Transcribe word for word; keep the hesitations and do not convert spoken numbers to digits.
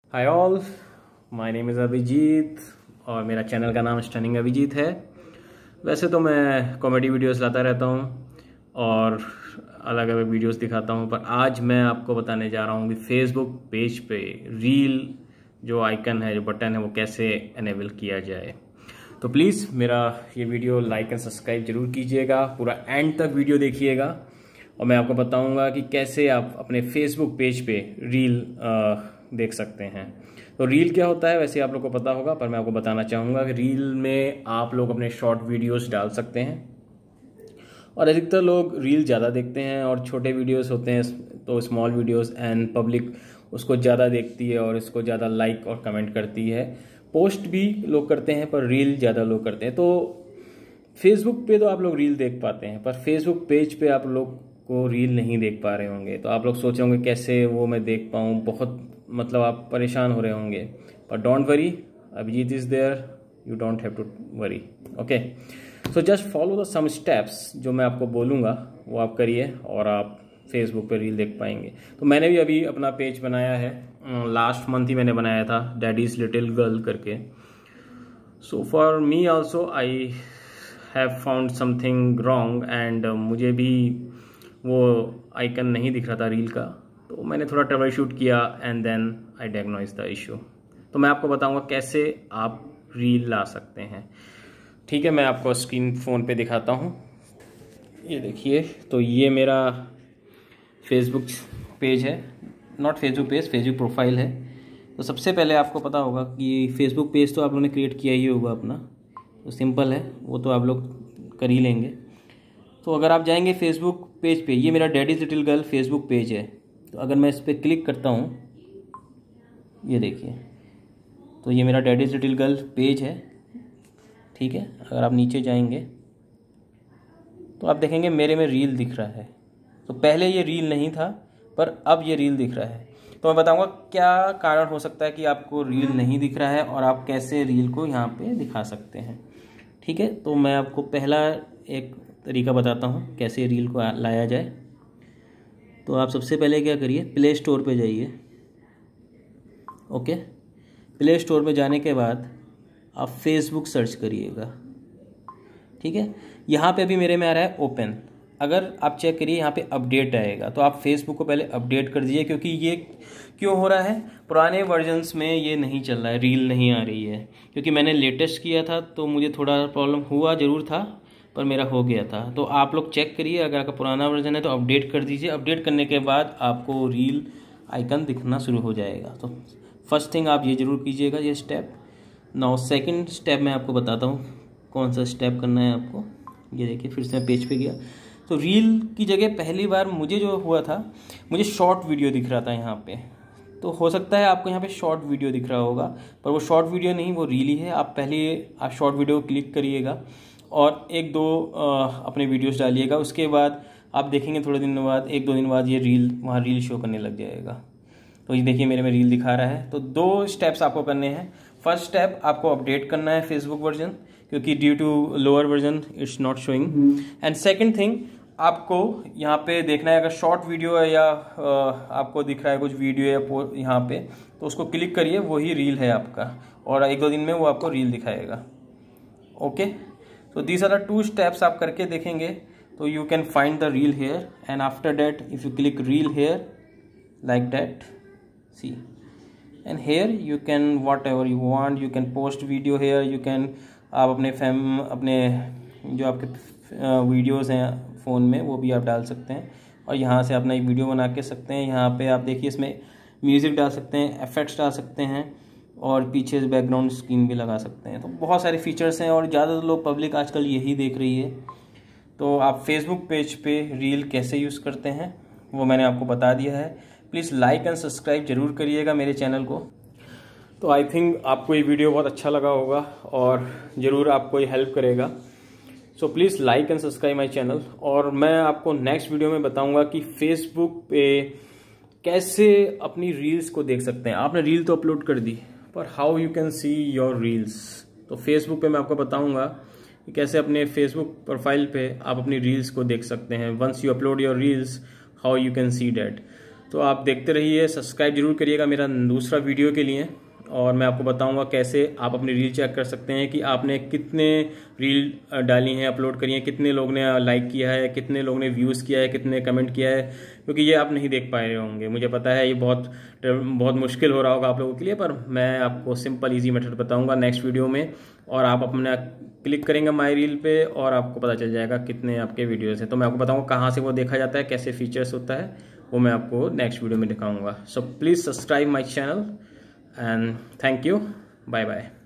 Hi all, my name is Abhijeet और मेरा channel का नाम स्टनिंग अभिजीत है। वैसे तो मैं कॉमेडी वीडियोस लाता रहता हूँ और अलग अलग वीडियोस दिखाता हूँ, पर आज मैं आपको बताने जा रहा हूँ कि फेसबुक पेज पे रील जो आइकन है, जो बटन है, वो कैसे एनेबल किया जाए। तो प्लीज़ मेरा ये वीडियो लाइक एंड सब्सक्राइब जरूर कीजिएगा, पूरा एंड तक वीडियो देखिएगा और मैं आपको बताऊंगा कि कैसे आप अपने फेसबुक पेज पे रील आ, देख सकते हैं। तो रील क्या होता है वैसे आप लोग को पता होगा, पर मैं आपको बताना चाहूँगा कि रील में आप लोग अपने शॉर्ट वीडियोस डाल सकते हैं और अधिकतर लोग रील ज़्यादा देखते हैं और छोटे वीडियोस होते हैं तो स्मॉल वीडियोस एंड पब्लिक उसको ज़्यादा देखती है और इसको ज़्यादा लाइक और कमेंट करती है। पोस्ट भी लोग करते हैं पर रील ज़्यादा लोग करते हैं। तो फेसबुक पे तो आप लोग रील देख पाते हैं, पर फेसबुक पेज पे आप लोग को रील नहीं देख पा रहे होंगे। तो आप लोग सोच रहे होंगे कैसे वो मैं देख पाऊँ, बहुत मतलब आप परेशान हो रहे होंगे, पर don't worry, Abhijeet is there, you don't have to worry. Okay, so just follow the some steps जो मैं आपको बोलूँगा वो आप करिए और आप फेसबुक पे रील देख पाएंगे। तो मैंने भी अभी अपना पेज बनाया है, लास्ट मंथ ही मैंने बनाया था, डैडीज लिटिल गर्ल करके। So for me also I have found something wrong and मुझे भी वो आइकन नहीं दिख रहा था रील का, तो मैंने थोड़ा ट्रबल शूट किया and then I diagnose the issue. तो मैं आपको बताऊंगा कैसे आप रील ला सकते हैं। ठीक है, मैं आपको स्क्रीन फ़ोन पे दिखाता हूँ। ये देखिए, तो ये मेरा फेसबुक पेज है, not Facebook page, Facebook profile है। तो सबसे पहले आपको पता होगा कि फेसबुक पेज तो आप लोगों ने क्रिएट किया ही होगा अपना, तो सिंपल है, वो तो आप लोग कर ही लेंगे। तो अगर आप जाएंगे फेसबुक पेज पे, ये मेरा daddy's little girl Facebook page है। तो अगर मैं इस पर क्लिक करता हूँ, ये देखिए, तो ये मेरा डैडीज लिटिल गर्ल पेज है। ठीक है, अगर आप नीचे जाएंगे तो आप देखेंगे मेरे में रील दिख रहा है। तो पहले ये रील नहीं था पर अब ये रील दिख रहा है। तो मैं बताऊंगा क्या कारण हो सकता है कि आपको रील नहीं दिख रहा है और आप कैसे रील को यहाँ पे दिखा सकते हैं। ठीक है, तो मैं आपको पहला एक तरीका बताता हूँ कैसे रील को लाया जाए। तो आप सबसे पहले क्या करिए, प्ले स्टोर पे जाइए। ओके, प्ले स्टोर में जाने के बाद आप फेसबुक सर्च करिएगा। ठीक है, यहाँ पे अभी मेरे में आ रहा है ओपन। अगर आप चेक करिए यहाँ पे अपडेट आएगा, तो आप फेसबुक को पहले अपडेट कर दीजिए, क्योंकि ये क्यों हो रहा है, पुराने वर्जन्स में ये नहीं चल रहा है, रील नहीं आ रही है। क्योंकि मैंने लेटेस्ट किया था तो मुझे थोड़ा प्रॉब्लम हुआ ज़रूर था, पर मेरा हो गया था। तो आप लोग चेक करिए, अगर आपका पुराना वर्जन है तो अपडेट कर दीजिए। अपडेट करने के बाद आपको रील आइकन दिखना शुरू हो जाएगा। तो फर्स्ट थिंग आप ये ज़रूर कीजिएगा, ये स्टेप। नाउ सेकंड स्टेप मैं आपको बताता हूँ कौन सा स्टेप करना है आपको। ये देखिए, फिर से मैं पेज पे गया तो रील की जगह पहली बार मुझे जो हुआ था, मुझे शॉर्ट वीडियो दिख रहा था यहाँ पे। तो हो सकता है आपको यहाँ पे शॉर्ट वीडियो दिख रहा होगा, पर वो शॉर्ट वीडियो नहीं, वो रील ही है। आप पहले आप शॉर्ट वीडियो क्लिक करिएगा और एक दो आ, अपने वीडियोस डालिएगा। उसके बाद आप देखेंगे थोड़े दिन बाद, एक दो दिन बाद ये रील वहाँ रील शो करने लग जाएगा। तो ये देखिए मेरे में रील दिखा रहा है। तो दो स्टेप्स आपको करने हैं। फर्स्ट स्टेप, आपको अपडेट करना है फेसबुक वर्जन, क्योंकि due to lower version it's not showing. And second thing, आपको यहाँ पे देखना है, अगर शॉर्ट वीडियो है या आ, आपको दिख रहा है कुछ वीडियो या यहाँ पे, तो उसको क्लिक करिए, वही रील है आपका, और एक दो दिन में वो आपको रील दिखाएगा। Okay, so these are the two steps आप करके देखेंगे तो you can find the reel here, and after that if you click reel here like that, see, and here you can whatever you want, you can post video here, you can आप अपने fam अपने जो आपके videos हैं phone में वो भी आप डाल सकते हैं और यहाँ से अपना एक वीडियो बना के सकते हैं। यहाँ पे आप देखिए, इसमें म्यूज़िक डाल सकते हैं, इफेक्ट्स डाल सकते हैं और पीछे बैकग्राउंड स्क्रीन भी लगा सकते हैं। तो बहुत सारे फीचर्स हैं और ज़्यादातर लोग पब्लिक आजकल यही देख रही है। तो आप फेसबुक पेज पे रील कैसे यूज़ करते हैं वो मैंने आपको बता दिया है। प्लीज़ लाइक एंड सब्सक्राइब जरूर करिएगा मेरे चैनल को। तो आई थिंक आपको ये वीडियो बहुत अच्छा लगा होगा और ज़रूर आपको ये हेल्प करेगा। So please like and subscribe my channel, और मैं आपको नेक्स्ट वीडियो में बताऊँगा कि फेसबुक पे कैसे अपनी रील्स को देख सकते हैं। आपने रील तो अपलोड कर दी, पर how you can see your reels. तो फेसबुक पे मैं आपको बताऊंगा कि कैसे अपने फेसबुक प्रोफाइल पे आप अपनी रील्स को देख सकते हैं। Once you upload your reels, how you can see that. तो आप देखते रहिए, सब्सक्राइब जरूर करिएगा मेरा दूसरा वीडियो के लिए, और मैं आपको बताऊंगा कैसे आप अपनी रील चेक कर सकते हैं कि आपने कितने रील डाली हैं, अपलोड करी हैं, कितने लोग ने लाइक किया है, कितने लोग ने व्यूज़ किया है, कितने कमेंट किया है, क्योंकि ये आप नहीं देख पाए होंगे। मुझे पता है ये बहुत बहुत मुश्किल हो रहा होगा आप लोगों के लिए, पर मैं आपको सिंपल ईजी मेथड बताऊंगा नेक्स्ट वीडियो में, और आप अपना क्लिक करेंगे माई रील पे और आपको पता चल जाएगा कितने आपके वीडियोज़ हैं। तो मैं आपको बताऊँगा कहाँ से वो देखा जाता है, कैसे फीचर्स होता है, वो मैं आपको नेक्स्ट वीडियो में दिखाऊँगा। So please subscribe my channel and thank you. Bye bye.